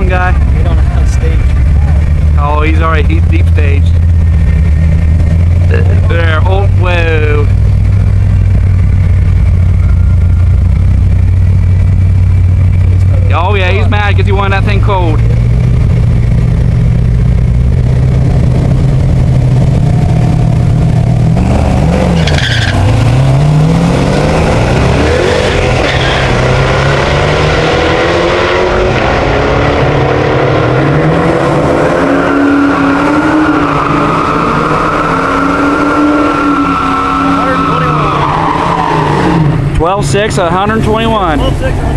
long guy? We don't have stage. Oh, he's deep staged. There, oh, whoa. Oh yeah, he's mad because he wanted that thing cold. $12.6, 121. 12.6.